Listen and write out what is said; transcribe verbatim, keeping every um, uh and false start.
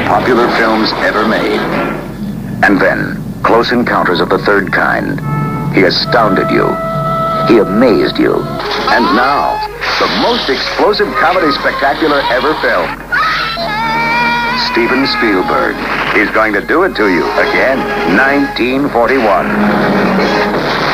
popular films ever made. And then, Close Encounters of the Third Kind. He astounded you. He amazed you. And now, the most explosive comedy spectacular ever filmed. Steven Spielberg. He's going to do it to you again. nineteen forty-one.